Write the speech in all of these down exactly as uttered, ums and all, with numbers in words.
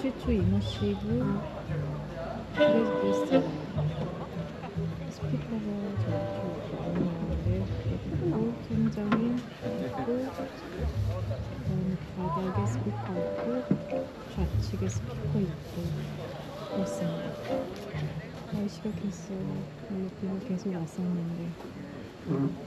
뮤직추 이머시브 그래서 베스트 스피커가 저렇게 나오는데 그리고 굉장히 있고 그다음에 바닥에 스피커 있고 좌측에 스피커 있고 그렇습니다. 날씨가 겠어요. 원래 비가 계속 왔었는데 음.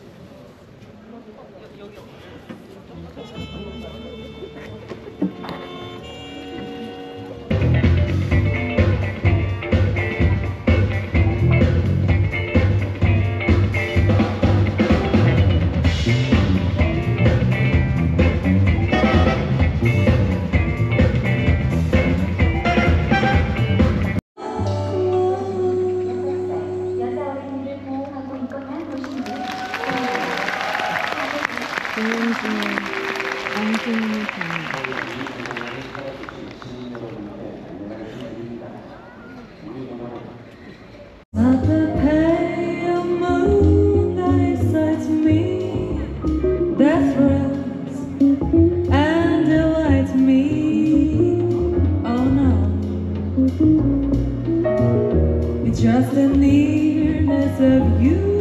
공연 중에 안중이 Just the nearness of you.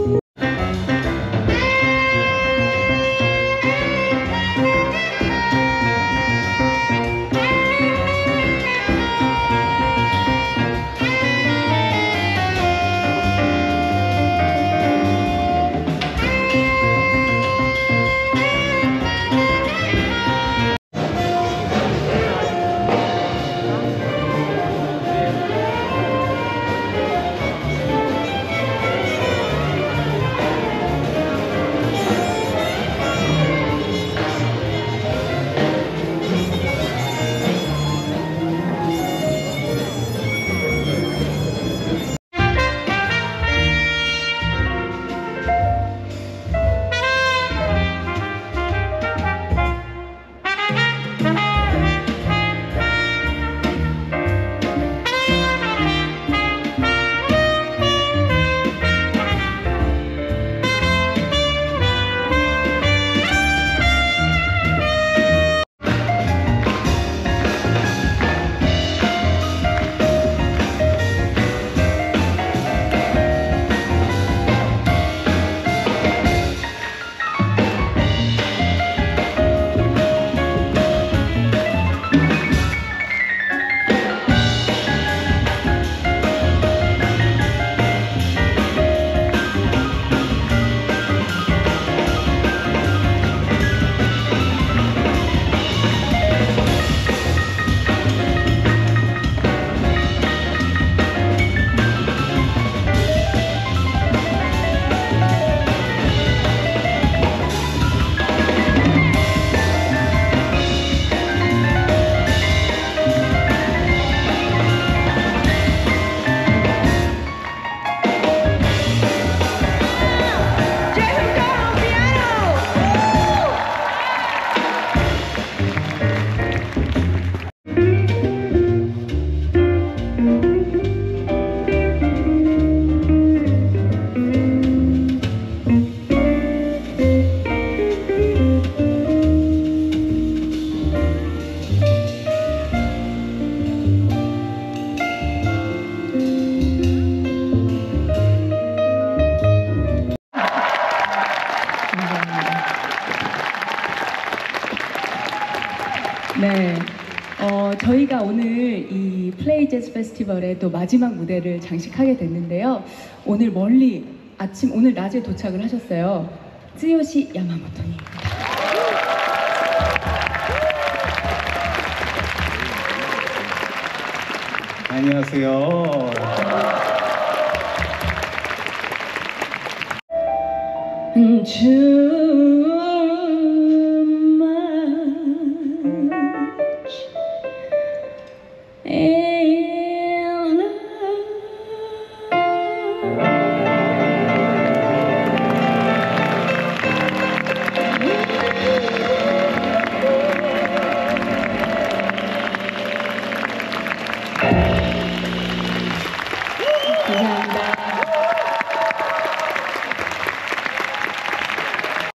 네, 어, 저희가 오늘 이 플레이 재즈 페스티벌의 또 마지막 무대를 장식하게 됐는데요. 오늘 멀리 아침 오늘 낮에 도착을 하셨어요. 쯔요시 야마모토님입니다. 안녕하세요. too much.